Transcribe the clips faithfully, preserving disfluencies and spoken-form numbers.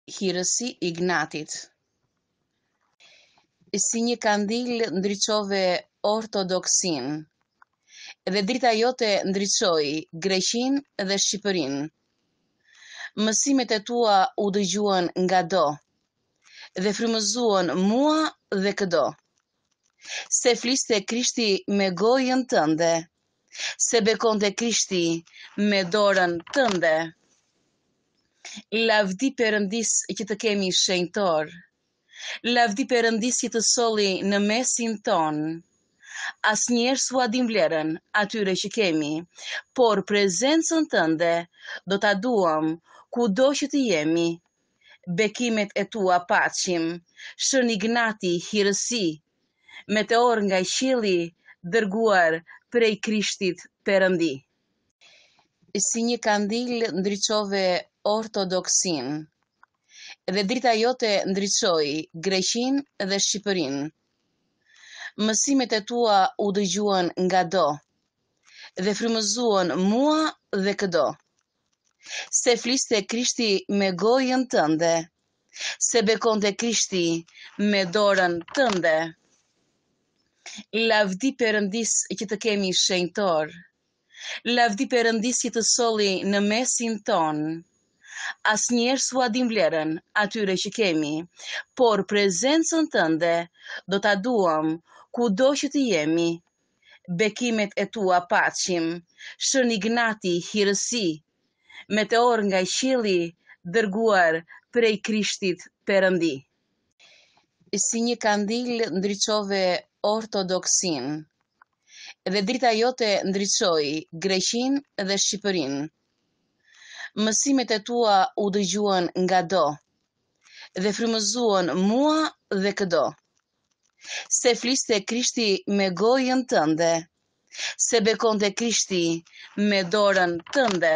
Hirësi i Gnatit. Si një kandil ndriçove ortodoksin, dhe drita jote ndriçoi Greqinë dhe Shqipërinë. Mësimet e tua u dëgjuan ngado dhe frymëzuan mua dhe këdo. Se fliste Krishti me gojën tënde, se bekonte Krishti me dorën tënde. Lavdi Perëndis që të kemi shenjtor, lavdi Perëndis që të solli në mesin ton. Asnjëherë s'ua dim vlerën atyre që kemi, por prezencën tënde do ta duam kudo që të jemi. Bekimet e tua paçim, Shën i Gnati hirësi, meteor nga qielli dërguar prej Krishtit Perëndi. Si një kandil ndriçove ortodoksin, dhe drita jote ndriçoi Greqinë dhe Shqipërinë. Mësimet e tua u dëgjuan ngado dhe frymëzuan mua dhe këdo. Se fliste Krishti me gojën tënde, se bekonte Krishti me dorën tënde. Lavdi Perëndis që të kemi shenjtor, lavdi Perëndis që të solli në mesin ton. Asnjëherë s'ua dim vlerën atyre që kemi, por prezencën tënde do ta duam kudo që të jemi. Bekimet e tua paçim, Shën i Gnati hirësi, meteor nga qielli dërguar prej Krishtit Perëndi. Si një kandil ndriçove ortodoksin, dhe drita jote ndriçoi Greqinë dhe Shqipërinë. Mësimet e tua u dëgjuan ngado dhe frymëzuan mua dhe këdo. Se fliste Krishti me gojën tënde, se bekonte Krishti me dorën tënde.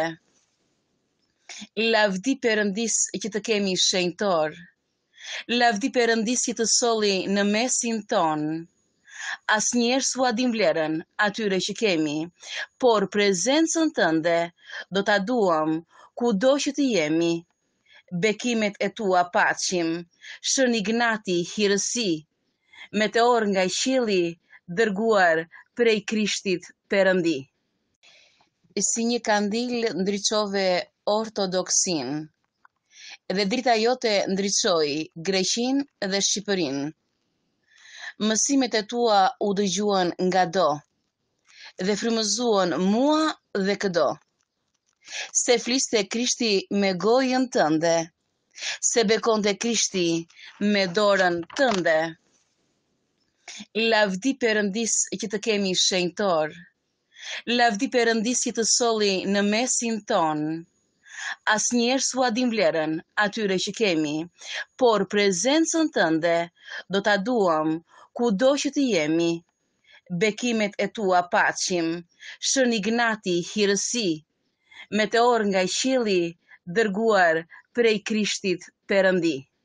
Lavdi Perëndis që të kemi shenjtor, lavdi Perëndis që të solli në mesin ton. Asnjëherë s'ua dim vlerën atyre që kemi, por prezencën tënde do ta duam kudo që të jemi. Bekimet e tua paçim, Shën i Gnati hirësi, meteor nga qielli dërguar prej Krishtit Perëndi. Si një kandil ndriçove ortodoksin, dhe drita jote ndriçoi Greqinë dhe Shqipërinë. Mësimet e tua u dëgjuan ngado dhe frymëzuan mua dhe këdo. Se fliste Krishti me gojën tënde, se bekonte Krishti me dorën tënde. Lavdi Perëndis që të kemi shenjtor, lavdi Perëndis që të solli në mesin ton. Asnjëherë s'ua dim vlerën atyre që kemi, por prezencën tënde do ta duam kudo që të jemi. Bekimet e tua paçim, Shën i Gnati hirësi, meteor nga qielli dërguar prej Krishtit Perëndi.